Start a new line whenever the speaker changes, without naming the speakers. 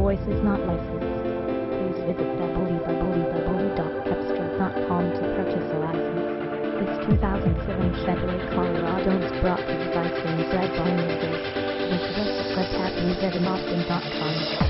voice is not licensed. Please visit www.cepstral.com to purchase a license. This 2007 Chevrolet Colorado is brought to you by Queen's Red Barn Motors. Visit us at webtapnewsadaustin.com.